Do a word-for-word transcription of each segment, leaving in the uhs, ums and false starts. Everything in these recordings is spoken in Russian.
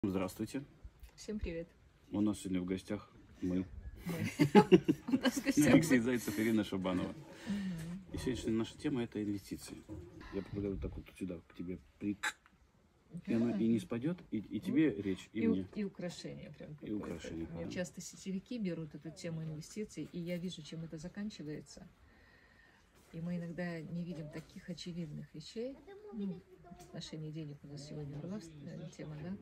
Здравствуйте. Всем привет. У нас сегодня в гостях мы. У нас в гостях Алексей мы. Зайцев, Ирина Шабанова. И сегодняшняя наша тема — это инвестиции. Я предлагаю вот так вот сюда к тебе при... И оно и не спадет, и, и тебе речь, и, И, у- мне. и украшения прям. И какое-то. украшения, Мне да. часто сетевики берут эту тему инвестиций, и я вижу, чем это заканчивается. И мы иногда не видим таких очевидных вещей. Ну, в отношении денег у нас сегодня была э, тема, да?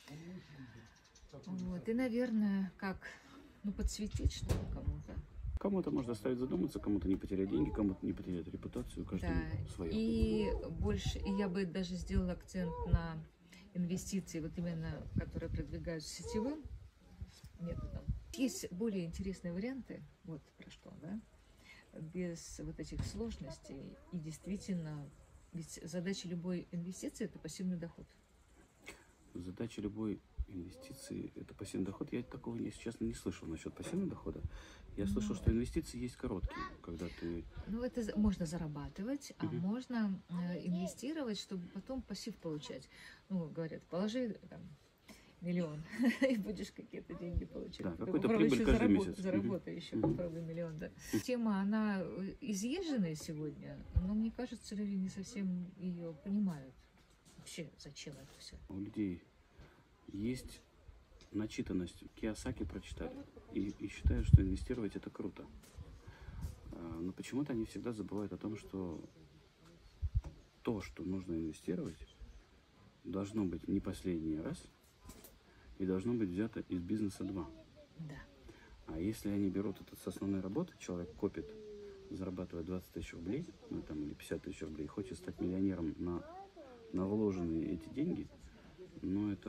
Вот. И, наверное, как ну, подсветить что-то кому-то. Кому-то можно заставить задуматься, кому-то не потерять деньги, кому-то не потерять репутацию, каждому Да, свое. и больше, и я бы даже сделала акцент на инвестиции, вот именно, которые продвигаются сетевым методом. Есть более интересные варианты, вот про что, да, без вот этих сложностей. И действительно, ведь задача любой инвестиции – это пассивный доход. Задача любой инвестиции — это пассивный доход. Я такого, если честно, не слышал насчет пассивного дохода. Я слышал, что инвестиции есть короткие, когда ты... Ну, это за- можно зарабатывать, а Мгм. можно э, инвестировать, чтобы потом пассив получать. Ну, говорят, положи там, миллион, и будешь какие-то деньги получать. Да, Потом какую-то попробуй прибыль еще каждый заработ- месяц. Мгм. Заработай еще, Мгм. попробуй миллион, да. Тема, она э, изъезженная сегодня, но мне кажется, люди не совсем ее понимают. Вообще, зачем это все? У людей есть начитанность. Кийосаки прочитали и, и считают, что инвестировать — это круто. А, Но почему-то они всегда забывают о том, что то, что нужно инвестировать, должно быть не последний раз и должно быть взято из бизнеса два. Да. А если они берут это с основной работы, человек копит, зарабатывает двадцать тысяч рублей, ну, там, или пятьдесят тысяч рублей, хочет стать миллионером на, на вложенные эти деньги, ну, это,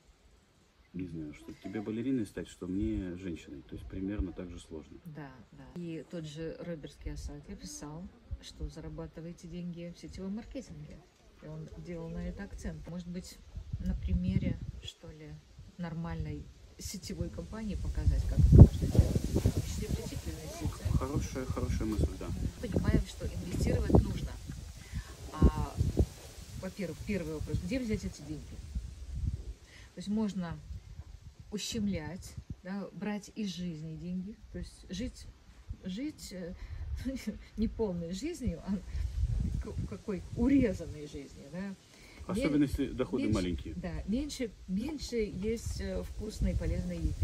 не знаю, что тебе балериной стать, что мне женщиной. То есть примерно так же сложно. Да, да. И тот же Роберт Кийосаки писал, что зарабатываете деньги в сетевом маркетинге. И он делал на это акцент. Может быть, на примере, что ли, нормальной сетевой компании показать, как это можно делать. В том числе прийти к инвестициям. Хорошая, хорошая мысль, да. Понимаем, что инвестировать нужно. А, во-первых, первый вопрос, где взять эти деньги? То есть можно ущемлять, да, брать из жизни деньги, то есть жить, жить э, не полной жизнью, а к- какой урезанной жизнью, да. Особенно если доходы меньше- маленькие. Да, меньше, меньше есть э, вкусной и полезной еды.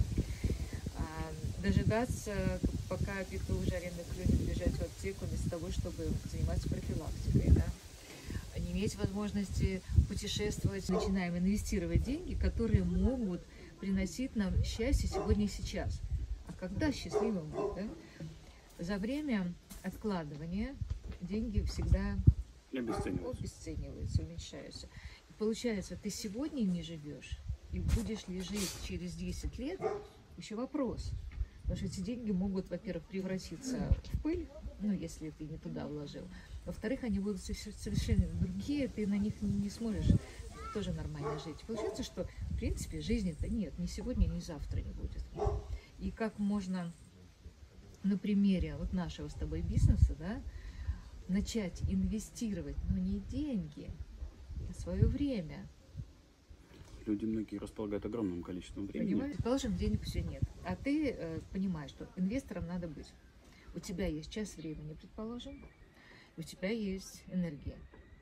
А, дожидаться, пока петух жареный клюнет, бежать в аптеку вместо того, чтобы заниматься профилактикой, да. Не иметь возможности путешествовать, начинаем инвестировать деньги, которые могут приносить нам счастье сегодня и сейчас. А когда счастливым быть, да? За время откладывания деньги всегда И обесцениваются. обесцениваются, уменьшаются. И получается, ты сегодня не живешь, и будешь ли жить через десять лет, еще вопрос. Потому что эти деньги могут, во-первых, превратиться в пыль, ну, если ты не туда вложил. Во-вторых, они будут сове- совершенно другие, ты на них не сможешь тоже нормально жить. Получается, что, в принципе, жизни-то нет, ни сегодня, ни завтра не будет. И как можно на примере вот нашего с тобой бизнеса, да, начать инвестировать, но не деньги, а свое время. Люди многие располагают огромным количеством времени. Понимаешь? Предположим, денег все нет. А ты э, понимаешь, что инвестором надо быть. У тебя есть час времени, предположим, и у тебя есть энергия.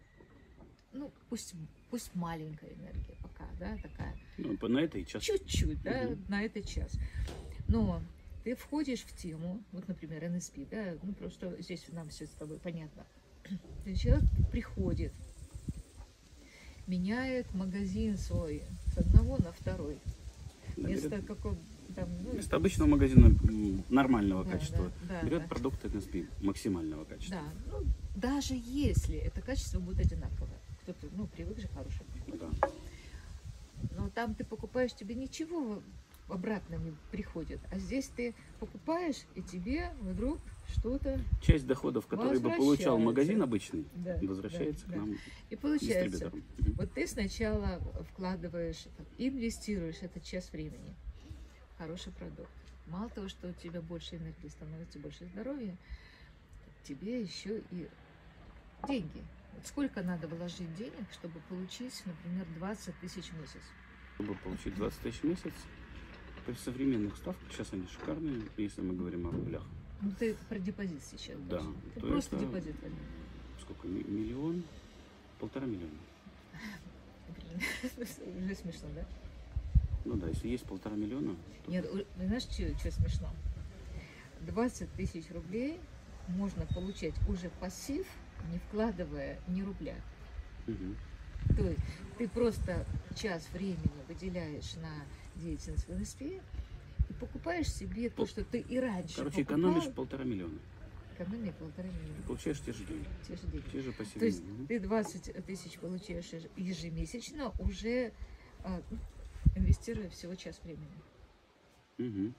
Ну, пусть, пусть маленькая энергия пока, да, такая. Ну, по- на это и час. Чуть-чуть, да, Мгм. на этот час. Но ты входишь в тему, вот, например, эн эс пи, да, ну, просто здесь нам все с тобой понятно. То есть человек приходит, меняет магазин свой с одного на второй. Да, Вместо берет- какого там, ну, Вместо обычного магазина м, нормального да, качества да, да, берет да. продукты эн эс пи максимального качества. Да, ну, даже если это качество будет одинаковое. Кто-то, ну, привык же к хорошему. Да. Но там ты покупаешь, тебе ничего обратно не приходит. А здесь ты покупаешь, и тебе вдруг что-то... Часть доходов, которые бы получал Возвращается. магазин обычный, Да, возвращается да, к да. нам, И получается, дистрибьюторам. Мгм. вот ты сначала вкладываешь, инвестируешь этот час времени в хороший продукт. Мало того, что у тебя больше энергии становится, больше здоровья, тебе еще и деньги. Вот сколько надо вложить денег, чтобы получить, например, двадцать тысяч в месяц? Чтобы получить двадцать тысяч в месяц, при современных ставках, сейчас они шикарные, если мы говорим о рублях. Ну ты про депозит сейчас. Да. Ты То просто это депозит возьми. сколько? Ми- Миллион? Полтора миллиона. Уже смешно, да? Ну да, если есть полтора миллиона, то Нет, у- знаешь, что смешно? двадцать тысяч рублей можно получать уже пассив, не вкладывая ни рубля. мгм. То есть ты просто час времени выделяешь на деятельность в эн эс пи и покупаешь себе то, Пол- что ты и раньше Короче, покупал. экономишь полтора миллиона. Экономия полтора И миллиона. получаешь те же деньги. Те же деньги. Те же То пассивные. есть Мгм. ты двадцать тысяч получаешь еж- ежемесячно, уже а, инвестируя всего час времени. Мгм.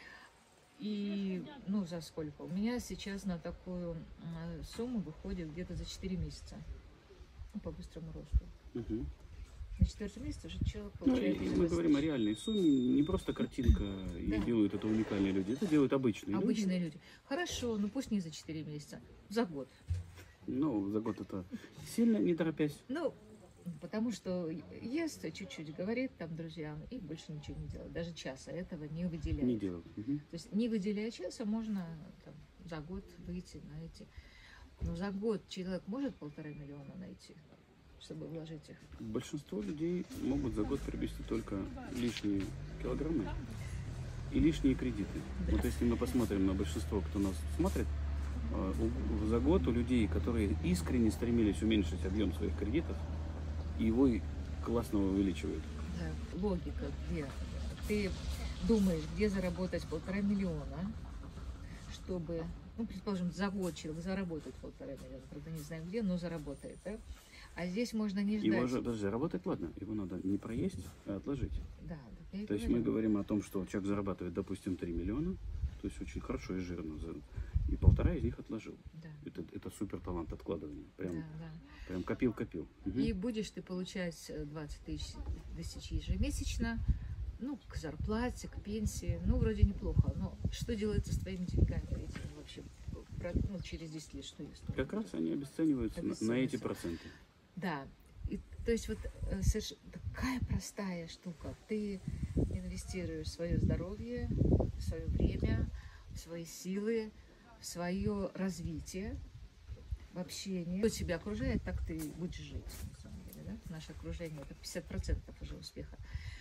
И, ну, за сколько? У меня сейчас на такую а, сумму выходит где-то за четыре месяца. Ну, по быстрому росту. Мгм. На четвертый месяц уже человек Ну, и, получает и мы двадцать говорим о тысяч. реальной сумме, не просто картинка, и Да. делают это уникальные люди, это делают обычные, Обычные люди. люди. Хорошо, ну пусть не за четыре месяца, за год. Ну, за год это сильно не торопясь. Ну, потому что ест чуть-чуть, говорит там друзьям и больше ничего не делает. Даже часа этого не выделяет. Не делают. Мгм. То есть не выделяя часа, можно там, за год выйти на эти. Но за год человек может полтора миллиона найти, чтобы вложить их. Большинство людей могут за год приобрести только лишние килограммы и лишние кредиты. Вот если мы посмотрим на большинство, кто нас смотрит, э, у- за год у людей, которые искренне стремились уменьшить объем своих кредитов, его и классно увеличивают. Да, логика, где ты думаешь, где заработать полтора миллиона, чтобы, ну, предположим, за год человек заработает полтора миллиона, правда, не знаю где, но заработает, да? А здесь можно не ждать. Его же, подожди, работать ладно, его надо не проесть, а отложить. Да, да, я и То есть мы говорю. говорим о том, что человек зарабатывает, допустим, три миллиона, то есть очень хорошо и жирно, за- и полтора из них отложил. Да, Это, это супер талант откладывания. Прям, да, да. прям копил-копил. Мгм. И будешь ты получать э, двадцать тысяч, тысяч ежемесячно, ну, к зарплате, к пенсии, ну, вроде неплохо, но что делается с твоими деньгами этими вообще, про- ну, через десять лет, что есть? Как раз они обесцениваются на- на, эти Обесцениваются. проценты. Да, и, то есть вот э, соверш- такая простая штука, ты инвестируешь в свое здоровье, в свое время, в свои силы, в свое развитие, в общение. Кто тебя окружает, так ты будешь жить, на самом деле, да? Наше окружение — это пятьдесят процентов уже успеха.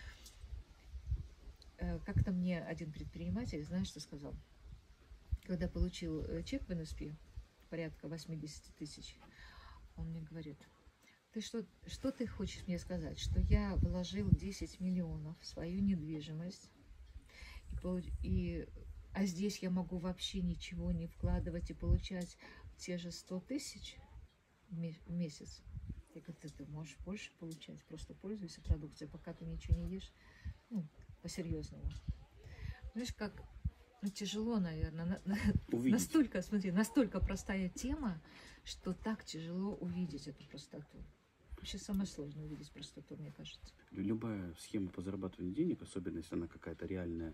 Э, Как-то мне один предприниматель, знаешь, что сказал? Когда получил э, чек в эн эс пи, порядка восемьдесят тысяч, он мне говорит: ты что, что ты хочешь мне сказать? Что я вложил десять миллионов в свою недвижимость, и, получ- и, а здесь я могу вообще ничего не вкладывать и получать те же сто тысяч в ме- в месяц? Я говорю: ты, ты можешь больше получать, просто пользуйся продукцией, пока ты ничего не ешь, ну, по-серьезному. Знаешь, как ну, тяжело, наверное, Увидеть. настолько, смотри, настолько простая тема, что так тяжело увидеть эту простоту. Вообще самое сложное увидеть простоту, мне кажется. Любая схема по зарабатыванию денег, особенно если она какая-то реальная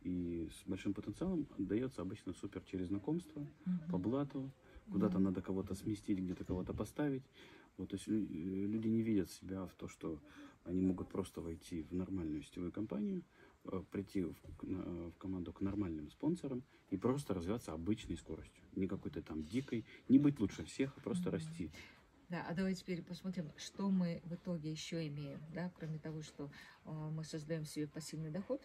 и с большим потенциалом, дается обычно супер через знакомство, по блату, куда-то Мгм. надо кого-то сместить, где-то кого-то поставить. Вот, то есть лю- э, люди не видят себя в то, что они могут просто войти в нормальную сетевую компанию, э, прийти в, к- на- в команду к нормальным спонсорам и просто развиваться обычной скоростью. Не какой-то там дикой, не быть лучше всех, а просто Мгм. расти. Да, а давай теперь посмотрим, что мы в итоге еще имеем, да, кроме того, что э, мы создаем себе пассивный доход,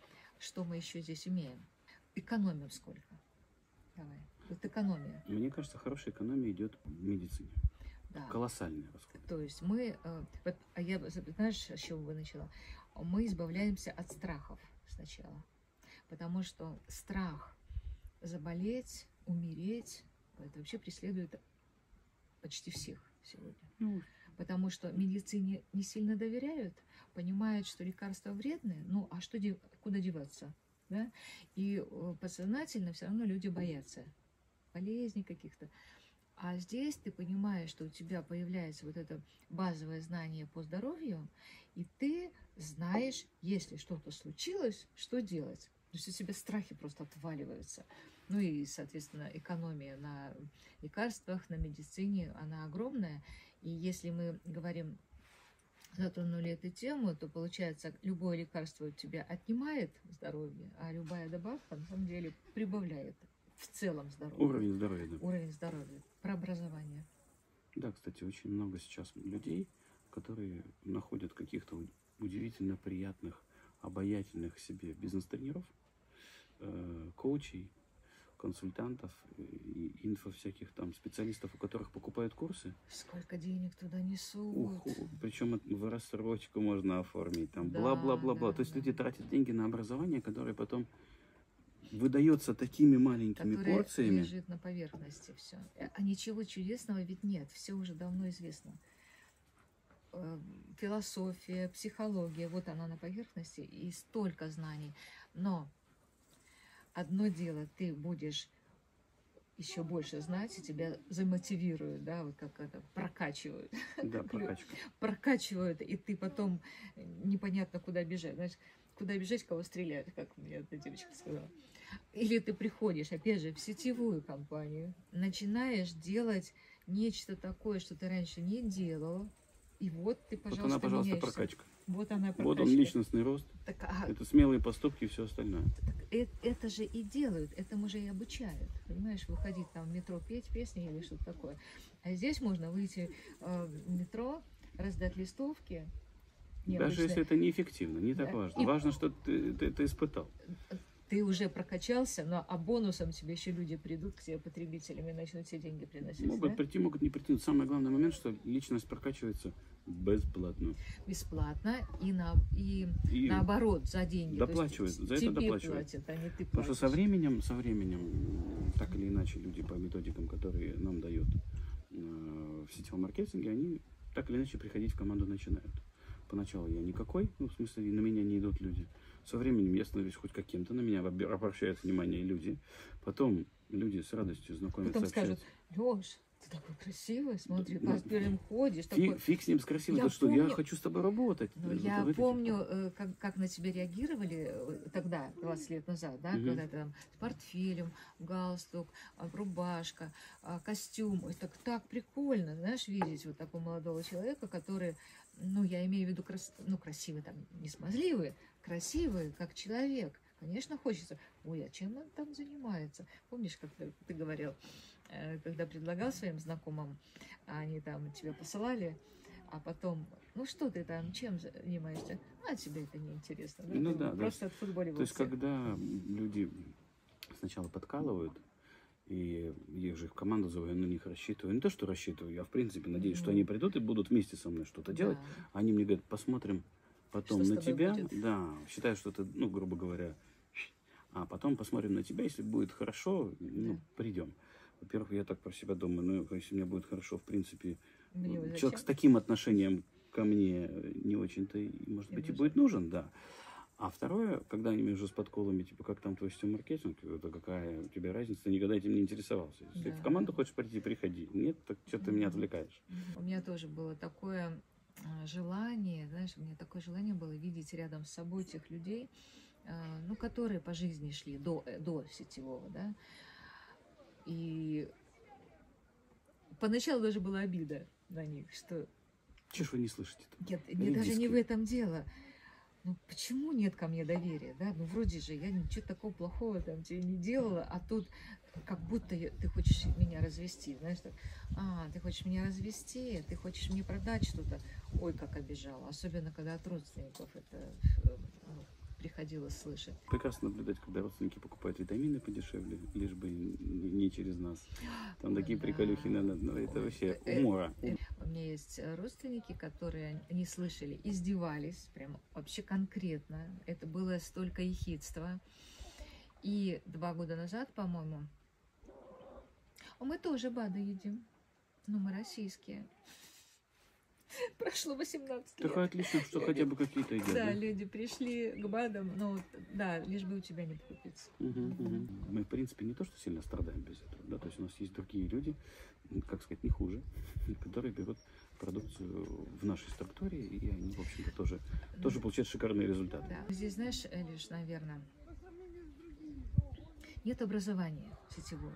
что мы еще здесь имеем? Экономим сколько? Давай. Вот экономия. Мне кажется, хорошая экономия идет в медицине. Да. Колоссальный расход. То есть мы, э, вот, а я, знаешь, с чего бы начала? Мы избавляемся от страхов сначала, потому что страх заболеть, умереть, это вообще преследует почти всех сегодня. Ну, Потому что медицине не сильно доверяют, понимают, что лекарства вредные, ну а что, де- куда деваться? Да? И э, подсознательно все равно люди боятся болезней каких-то. А здесь ты понимаешь, что у тебя появляется вот это базовое знание по здоровью, и ты знаешь, если что-то случилось, что делать. То есть у тебя страхи просто отваливаются. Ну и, соответственно, экономия на лекарствах, на медицине, она огромная. И если мы говорим затронули эту тему, то получается, любое лекарство у тебя отнимает здоровье, а любая добавка на самом деле прибавляет в целом здоровье. Уровень здоровья, да. Уровень здоровья. Про образование. Да, кстати, очень много сейчас людей, которые находят каких-то удивительно приятных, обаятельных себе бизнес-тренеров, э, коучей, консультантов и инфо всяких там специалистов, у которых покупают курсы. Сколько денег туда несут. Ух, причем в рассрочку можно оформить, там Да, бла-бла-бла-бла. да, То есть да. люди тратят деньги на образование, которое потом выдается такими маленькими Которая порциями. лежит на поверхности все. А ничего чудесного ведь нет, все уже давно известно. Э, Философия, психология, вот она на поверхности, и столько знаний. Но одно дело, ты будешь еще больше знать, и тебя замотивируют, да, вот как это, прокачивают. Да, прокачка. Прокачивают, и ты потом непонятно куда бежать. Знаешь, куда бежать, кого стрелять, как мне эта девочка сказала. Или ты приходишь, опять же, в сетевую компанию, начинаешь делать нечто такое, что ты раньше не делал, и вот ты, пожалуйста, Вот она, пожалуйста, меняешься. прокачка. Вот она прокачка. Вот он, личностный рост. Так, а, Это смелые поступки и все остальное. так э- это же и делают, этому же и обучают. Понимаешь, выходить там в метро, петь песни или что-то такое. А здесь можно выйти э, в метро, раздать листовки. Даже необычные. если это неэффективно, не так Да. важно. И- Важно, что ты, ты это испытал. Ты уже прокачался, но а бонусом тебе еще люди придут к тебе потребителями и начнут тебе деньги приносить. Могут Да? прийти, могут не прийти. Но самый главный момент, что личность прокачивается бесплатно. Бесплатно и, на, и, И наоборот за деньги. То есть доплачивают, за это тебе доплачивают. платят, а не ты Потому что платишь. со временем, со временем, м, так или иначе, люди по методикам, которые нам дают э, в сетевом маркетинге, они так или иначе приходить в команду начинают. Поначалу я никакой, ну, в смысле, на меня не идут люди. Со временем я становлюсь хоть каким-то, на меня обе- обращают внимание люди. Потом люди с радостью знакомятся, Потом скажут: общаются. Леш, ты такой красивый, смотри, Ну, по спермам ходишь. Фи- Такой... Фиг с ним, с красивым, Я да что, я помню- хочу с тобой работать. Ну, Вот я в этих- помню, э, как, как на тебя реагировали э, тогда, двадцать лет назад, да, Мгм. когда ты там с портфелем, галстук, а, рубашка, а, костюм. Это так прикольно, знаешь, видеть вот такого молодого человека, который, ну, я имею в виду, крас... ну, красивый, там, не смазливый, красивый, как человек. Конечно, хочется. Ой, а чем он там занимается? Помнишь, как ты, ты говорил, э, когда предлагал своим знакомым, а они там тебя посылали, а потом, ну что ты там, чем занимаешься? А тебе это не интересно. Ну Ты да, да. просто отфутболивал То есть, всех. когда люди сначала подкалывают, и их же в команду зову, я на них рассчитываю. Не то, что рассчитываю, я в принципе надеюсь, что Мгм. они придут и будут вместе со мной что-то делать. Да. Они мне говорят, посмотрим потом Что с на тобой тебя. будет? Да, считаю, что это, ну, грубо говоря, а потом посмотрим на тебя, если будет хорошо, ну, Да. придем. Во-первых, я так про себя думаю, ну, если мне будет хорошо, в принципе, Мне вот человек с зачем? таким отношением ко мне не очень-то, и, может Не быть, и нужен. будет нужен, да. А второе, когда они мне уже с подколами, типа, как там твой сетевой маркетинг, это какая у тебя разница, ты никогда этим не интересовался. Если Да. в команду хочешь прийти, приходи. Нет, так что ты меня отвлекаешь. У меня тоже было такое а, желание, знаешь, у меня такое желание было видеть рядом с собой тех людей, а, ну, которые по жизни шли до, э, до сетевого, да. И поначалу даже была обида на них, что Чего ж вы не слышите-то? нет, не, даже не Редиски. в этом дело. Ну, почему нет ко мне доверия, да? Ну, вроде же я ничего такого плохого там тебе не делала, а тут как будто я- ты хочешь меня развести, знаешь, так, а, ты хочешь меня развести, ты хочешь мне продать что-то, ой, как обижала, особенно когда от родственников это э, ну, приходилось слышать. Прекрасно наблюдать, когда родственники покупают витамины подешевле, лишь бы не не через нас. Там Ой, такие да. приколюхи, надо, ну, это Ой, вообще э, умора. э, У меня есть э, родственники, которые не слышали, издевались, прям вообще конкретно. Это было столько ехидства. И два года назад, по-моему, «А мы тоже БАДы едим, но мы российские». Прошло восемнадцать лет. Так отлично, что хотя бы какие-то идет. Да, да? люди пришли к БАДам, но да, лишь бы у тебя не купиться. Мгм, мгм. Мы, в принципе, не то, что сильно страдаем без этого, да, то есть у нас есть другие люди, м, как сказать, не хуже, которые берут продукцию в нашей структуре, и они, в общем-то, тоже, тоже получают шикарные результаты. Да. Здесь, знаешь, лишь, наверное, нет образования сетевого.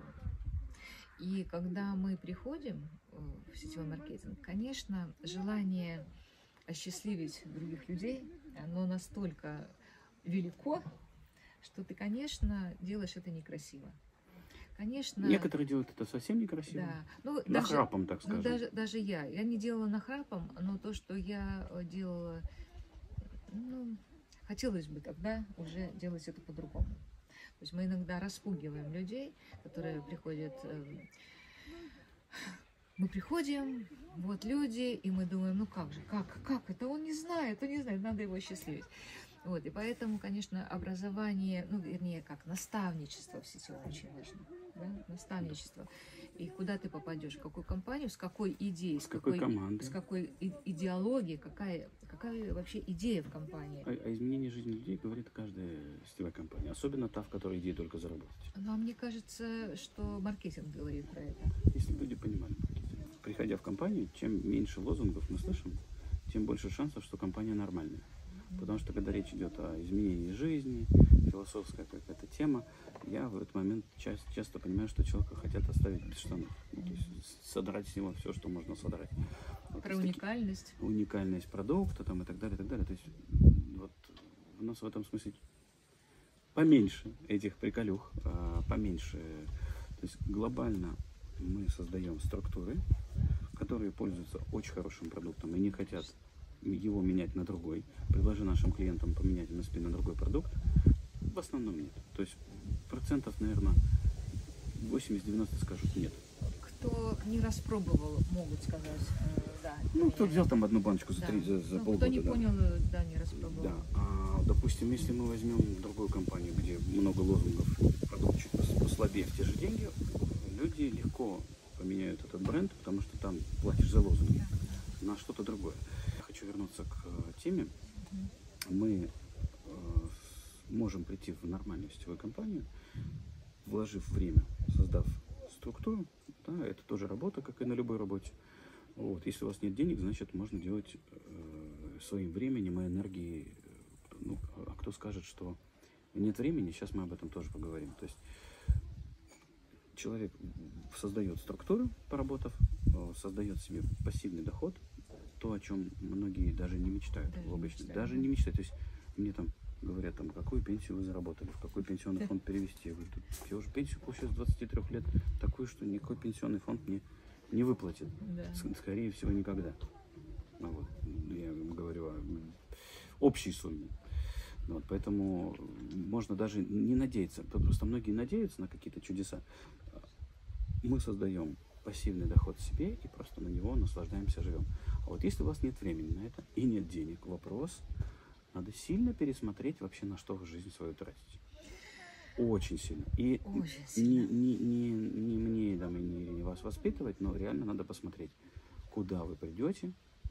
И когда мы приходим э, в сетевой маркетинг, конечно, желание осчастливить других людей, оно настолько велико, что ты, конечно, делаешь это некрасиво. Конечно. Некоторые делают это совсем некрасиво. Да. Ну, нахрапом, так скажем. Ну, даже, даже я. Я не делала нахрапом, но то, что я делала, ну, хотелось бы тогда уже делать это по-другому. То есть мы иногда распугиваем людей, которые приходят. Мы приходим, вот люди, и мы думаем, ну как же, как, как это, он не знает, он не знает, надо его счастливить. Вот, и поэтому, конечно, образование, ну, вернее, как, наставничество в сети очень важно, да? Наставничество. И куда ты попадешь, в какую компанию, с какой идеей, с, с какой, какой командой, с какой и, идеологией, какая, какая вообще идея в компании. О, о изменении жизни людей говорит каждая сетевая компания, особенно та, в которой идея только заработать. Ну, а мне кажется, что маркетинг говорит про это. Если люди понимали маркетинг. Приходя в компанию, чем меньше лозунгов мы слышим, тем больше шансов, что компания нормальная. Потому что когда речь идет о изменении жизни, философская какая-то тема, я в этот момент часто, часто понимаю, что человека хотят оставить без штанов. Ну, то есть содрать с него все, что можно содрать. Вот про уникальность. Таки, уникальность продукта там, и так далее, и так далее. То есть вот у нас в этом смысле поменьше этих приколюх, поменьше. То есть глобально мы создаем структуры, которые пользуются очень хорошим продуктом и не хотят его менять на другой. Предложи нашим клиентам поменять эм эс пи на другой продукт. В основном нет. То есть процентов, наверное, восемьдесят-девяносто скажут нет. Кто не распробовал, могут сказать, э, да. Ну, кто взял там одну баночку за, да. три, за, за ну, полгода. Кто не да. понял, да, не распробовал. Да. А, допустим, если мы возьмем другую компанию, где много лозунгов, продукт чуть послабее в те же деньги, люди легко поменяют этот бренд, потому что там платишь за лозунги, да. на что-то другое. Хочу вернуться к теме. Uh-huh. Мы э, можем прийти в нормальную сетевую компанию, вложив время, создав структуру. Да, это тоже работа, как и на любой работе. Вот. Если у вас нет денег, значит, можно делать э, своим временем и энергией. Ну, а кто скажет, что нет времени, сейчас мы об этом тоже поговорим. То есть человек создает структуру, поработав, э, создает себе пассивный доход, то, о чем многие даже не мечтают. Даже, обычно. не, даже не мечтают. То есть мне там говорят, там, какую пенсию вы заработали, в какой пенсионный фонд перевести. Я говорю, я уже пенсию получаю с двадцати трёх лет, такую, что никакой пенсионный фонд мне не выплатит. Да. Скорее всего, никогда. Ну, вот, я говорю о общей сумме. Вот, поэтому можно даже не надеяться. Просто многие надеются на какие-то чудеса. Мы создаем пассивный доход себе и просто на него наслаждаемся, живем. А вот если у вас нет времени на это и нет денег, вопрос, надо сильно пересмотреть вообще, на что вы жизнь свою тратите. Очень сильно. И Очень сильно. Не, не, не, не мне там, и не, не вас воспитывать, но реально надо посмотреть, куда вы придете,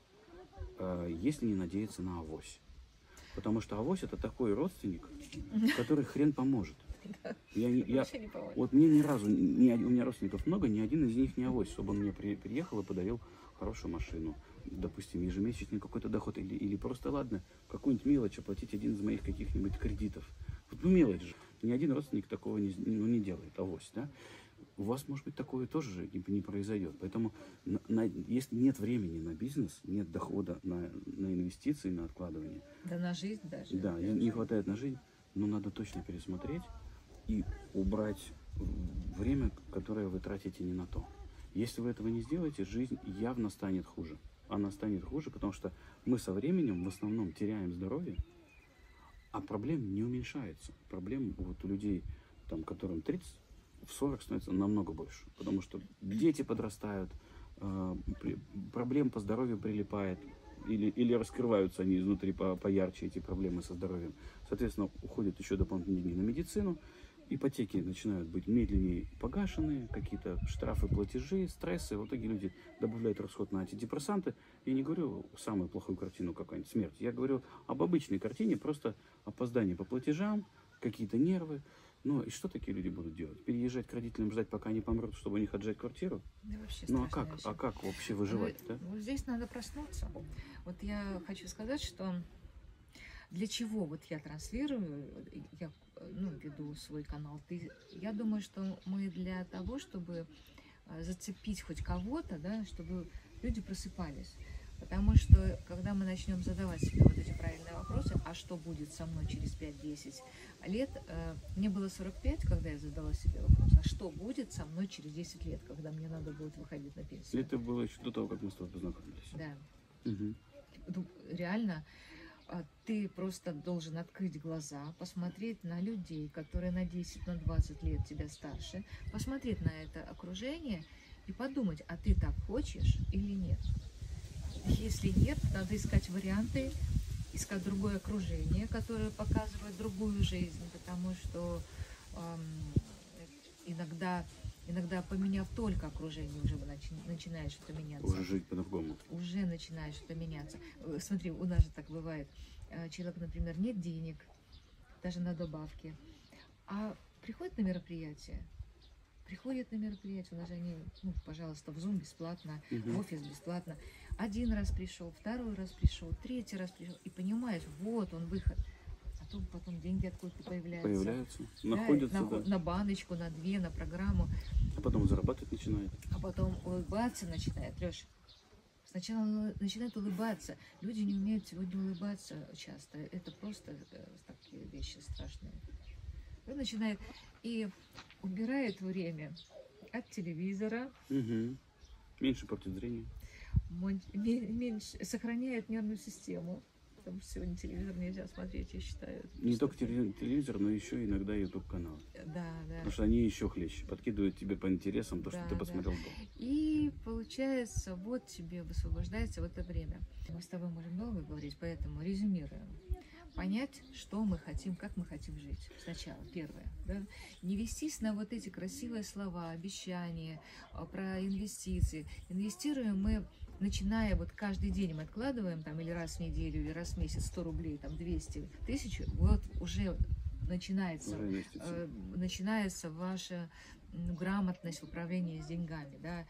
э, если не надеяться на авось. Потому что авось — это такой родственник, который хрен поможет. Я, не, я, вот мне ни разу, ни, у меня родственников много, ни один из них не авось, чтобы он мне при, приехал и подарил хорошую машину, допустим, ежемесячный какой-то доход, или, или просто, ладно, какую-нибудь мелочь оплатить один из моих каких-нибудь кредитов. Вот, ну, мелочь же. Ни один родственник такого не, ну, не делает, авось, да? У вас, может быть, такое тоже не, не произойдет. Поэтому, на, на, если нет времени на бизнес, нет дохода на, на инвестиции, на откладывание. Да на жизнь даже. Да, даже. не хватает на жизнь, но надо точно пересмотреть и убрать время, которое вы тратите не на то. Если вы этого не сделаете, жизнь явно станет хуже. Она станет хуже, потому что мы со временем в основном теряем здоровье, а проблем не уменьшается. Проблем вот у людей, там, которым тридцать, в сорок становится намного больше. Потому что дети подрастают, э, при, проблем по здоровью прилипает, или, или раскрываются они изнутри по, поярче, эти проблемы со здоровьем. Соответственно, уходят еще дополнительные деньги на медицину, ипотеки начинают быть медленнее погашенные, какие-то штрафы, платежи, стрессы. В итоге люди добавляют расход на антидепрессанты. Я не говорю самую плохую картину, какая-нибудь смерть. Я говорю об обычной картине, просто опоздание по платежам, какие-то нервы. Ну и что такие люди будут делать? Переезжать к родителям, ждать, пока они помрут, чтобы у них отжать квартиру? Да, вообще ну а как, вообще. а как вообще выживать? Вы, да? Вот здесь надо проснуться. Вот я хочу сказать, что для чего вот я транслирую, я ну, веду свой канал. Ты, я думаю, что мы для того, чтобы зацепить хоть кого-то, да, чтобы люди просыпались. Потому что, когда мы начнем задавать себе вот эти правильные вопросы, а что будет со мной через пять-десять лет, э, мне было сорок пять, когда я задала себе вопрос, а что будет со мной через десять лет, когда мне надо будет выходить на пенсию? Это было еще до того, как мы с тобой познакомились. Да. Угу. Ну, реально, а, ты просто должен открыть глаза, посмотреть на людей, которые на десять, на двадцать лет тебя старше, посмотреть на это окружение и подумать, а ты так хочешь или нет. Если нет, надо искать варианты, искать другое окружение, которое показывает другую жизнь, потому что эм, иногда, иногда, поменяв только окружение, уже начи- начинает что-то меняться. Уже жить по-другому. Уже начинает что-то меняться. Э, Смотри, у нас же так бывает. Э, Человек, например, нет денег, даже на добавки, а приходит на мероприятие, приходит на мероприятие, у нас же они, ну, пожалуйста, в Zoom бесплатно, Угу. в офис бесплатно. Один раз пришел, второй раз пришел, третий раз пришел, и понимаешь, вот он выход. А то потом деньги откуда-то появляются. Появляются, Да, находятся, на, да. на баночку, на две, на программу, А потом зарабатывать начинает. а потом улыбаться начинает. Леш, сначала он начинает улыбаться. Люди не умеют сегодня улыбаться часто. Это просто э, такие вещи страшные. Он начинает и убирает время от телевизора, Угу. Меньше портит зрение. мон- ме- меньше, сохраняет нервную систему. Потому что сегодня телевизор нельзя смотреть, я считаю. это Не просто- только теле- телевизор, но еще иногда YouTube-канал. Да, да. Потому что они еще хлеще. Подкидывают тебе по интересам то, что Да, ты да. посмотрел дома. И получается, вот тебе высвобождается в это время. Мы с тобой можем долго говорить, поэтому резюмируем. Понять, что мы хотим, как мы хотим жить. Сначала, первое. Да? Не вестись на вот эти красивые слова, обещания а, про инвестиции. Инвестируем мы, начиная вот каждый день мы откладываем, там, или раз в неделю, или раз в месяц сто рублей, там, двести, тысячу, вот уже начинается Уже инвестиции. э, начинается ваша м, грамотность в управлении с деньгами, да.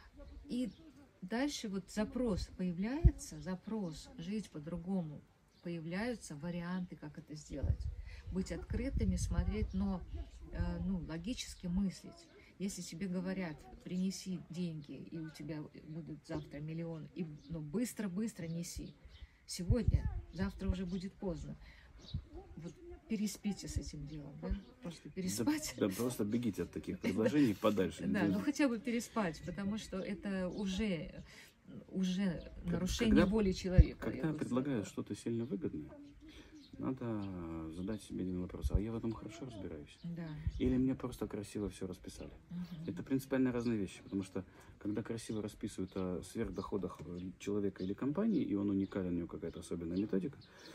И дальше вот запрос появляется, запрос жить по-другому, появляются варианты, как это сделать. Быть открытыми, смотреть, но э, ну, логически мыслить. Если тебе говорят, принеси деньги, и у тебя будет завтра миллион, и ну, быстро-быстро неси. Сегодня, завтра уже будет поздно. Вот переспите с этим делом, да? Просто переспать. Да, да, просто бегите от таких предложений подальше. Да, ну хотя бы переспать, потому что это уже, уже нарушение когда- воли человека. я Когда бы предлагают сказала. что-то сильно выгодное, надо задать себе один вопрос. А я в этом хорошо разбираюсь? Да. Или мне просто красиво все расписали? Мгм. Это принципиально разные вещи, потому что когда красиво расписывают о сверхдоходах человека или компании, и он уникален, у него какая-то особенная методика,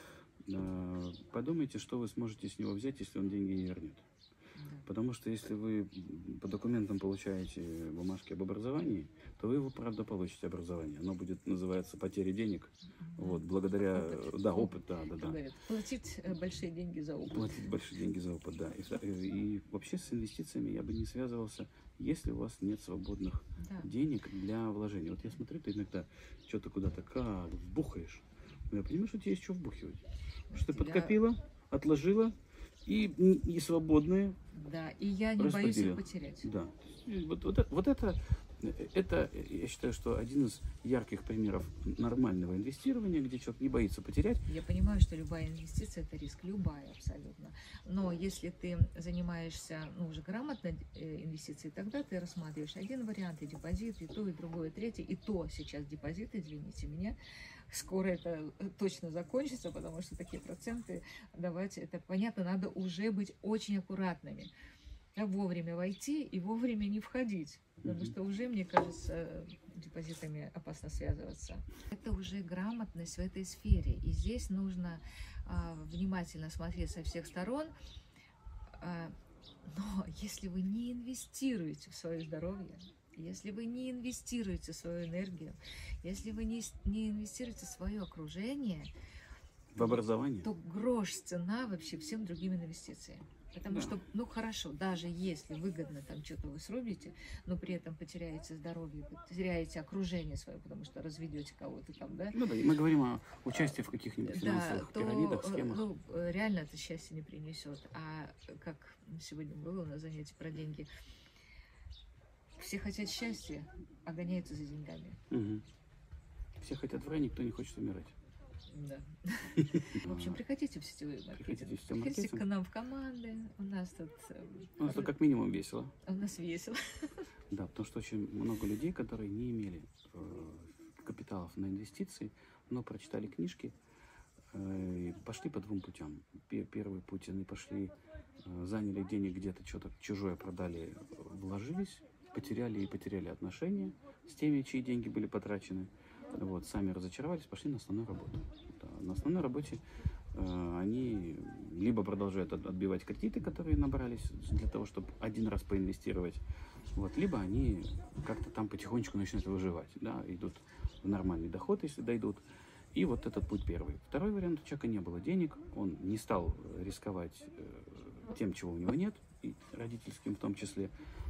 э, подумайте, что вы сможете с него взять, если он деньги не вернет. Да. Потому что если вы по документам получаете бумажки об образовании, то вы его, правда, получите образование. Оно будет называться потеря денег. Вот, благодаря... Опыт. Да, опыт, да, да, Как да. говорят, платить э, большие деньги за опыт. Платить большие деньги за опыт, да. И, вто- и вообще с инвестициями я бы не связывался, если у вас нет свободных Да. денег для вложения. Вот я смотрю, ты иногда что-то куда-то как вбухаешь. Но я понимаю, что тебе есть что вбухивать. Потому что ты Тебя- подкопила, отложила, и, и свободные. Да, и я не боюсь их Распределил. потерять. Да. И Вот, вот, это- вот это, это, я считаю, что один из ярких примеров нормального инвестирования, где человек не боится потерять. Я понимаю, что любая инвестиция – это риск, любая абсолютно. Но если ты занимаешься ну, уже грамотно э, инвестицией, тогда ты рассматриваешь один вариант, и депозит, и то, и другое, и третье. И то сейчас депозит, извините меня, скоро это точно закончится, потому что такие проценты давать, это понятно, надо уже быть очень аккуратными. Да, вовремя войти и вовремя не входить. Потому Мгм. что уже, мне кажется, депозитами опасно связываться. Это уже грамотность в этой сфере. И здесь нужно а, внимательно смотреть со всех сторон. А, но если вы не инвестируете в свое здоровье, если вы не инвестируете в свою энергию, если вы не, с- не инвестируете в свое окружение, В образование. то грош цена вообще всем другим инвестициям. Потому Да. что, ну хорошо, даже если выгодно там что-то вы срубите, но при этом потеряете здоровье, потеряете окружение свое, потому что разведете кого-то там, да, Ну да, и мы говорим о участии в каких-нибудь да, финансовых то пирамидах, э, схемах. ну, э, реально это счастье не принесет. А как сегодня было у нас занятие про деньги, все хотят счастья, а гоняются за деньгами. Мгм. Все хотят в рай, никто не хочет умирать. Да. В общем, приходите в сетевой маркетинг. Приходите в сетевой Приходите маркетинг. к нам в команды. У нас тут... э, У нас тут как минимум весело. У нас весело. Да, потому что очень много людей, которые не имели э, капиталов на инвестиции, но прочитали книжки, э, и пошли по двум путям. Пе- Первый путь, они пошли, э, заняли денег где-то, что-то чужое продали, вложились, потеряли и потеряли отношения с теми, чьи деньги были потрачены. Вот, сами разочаровались, пошли на основную работу. Да, на основной работе э, они либо продолжают от- отбивать кредиты, которые набрались для того, чтобы один раз поинвестировать, вот, либо они как-то там потихонечку начинают выживать, да, идут в нормальный доход, если дойдут. И вот этот путь первый. Второй вариант: у человека не было денег, он не стал рисковать э, тем, чего у него нет, и родительским в том числе,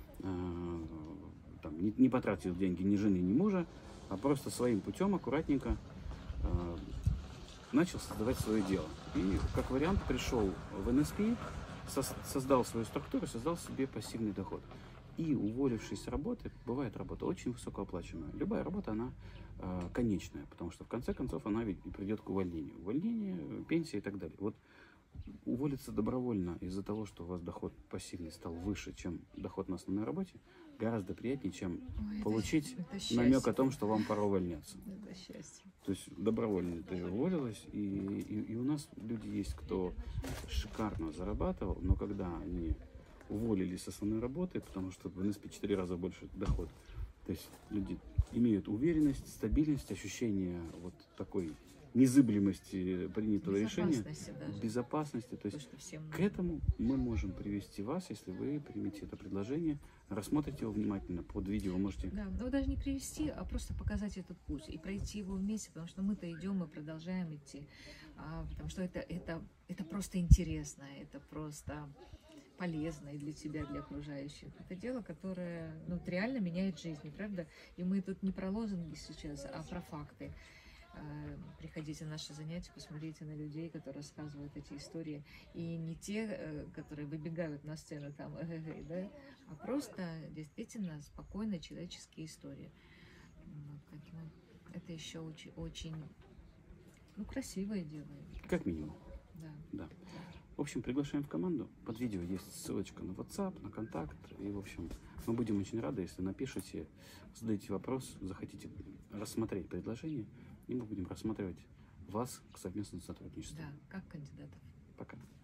э, там, не, не потратил деньги ни жены, ни мужа, а просто своим путем аккуратненько э, начал создавать свое дело. И как вариант пришел в эн эс пи, сос- создал свою структуру, создал себе пассивный доход. И, уволившись с работы, бывает работа очень высокооплачиваемая. Любая работа, она э, конечная, потому что в конце концов она ведь и придет к увольнению. Увольнение, пенсия и так далее. Вот уволиться добровольно из-за того, что у вас доход пассивный стал выше, чем доход на основной работе, гораздо приятнее, чем Ой, это получить щ- это счастье. намек о том, что вам пора увольняться. Это счастье. То есть добровольно ты уволилась, и, и, и у нас люди есть, кто шикарно зарабатывал, но когда они уволились с основной работы, потому что в эн эс пи четыре раза больше доход, то есть люди имеют уверенность, стабильность, ощущение вот такой незыблемости принятого решения, Безопасности даже. безопасности. То То, есть что всем к этому мы можем привести вас, если вы примете это предложение, рассмотрите его внимательно. Под видео вы можете... Да, но даже не привести, а просто показать этот путь и пройти его вместе, потому что мы-то идем и продолжаем идти, а, потому что это, это, это просто интересно, это просто полезно и для тебя, для окружающих. Это дело, которое ну, вот реально меняет жизнь, правда? И мы тут не про лозунги сейчас, а про факты. А, Приходите на наши занятия, посмотрите на людей, которые рассказывают эти истории. И не те, э, которые выбегают на сцену там, эгэгэй, да, а просто действительно спокойные человеческие истории. Вот, поэтому это еще очень, очень ну, красивое дело. Как минимум. Да. Да. В общем, приглашаем в команду. Под видео есть ссылочка на WhatsApp, на контакт. И, в общем, мы будем очень рады, если напишите, зададите вопрос, захотите рассмотреть предложение, и мы будем рассматривать вас к совместному сотрудничеству. Да, как кандидатов. Пока.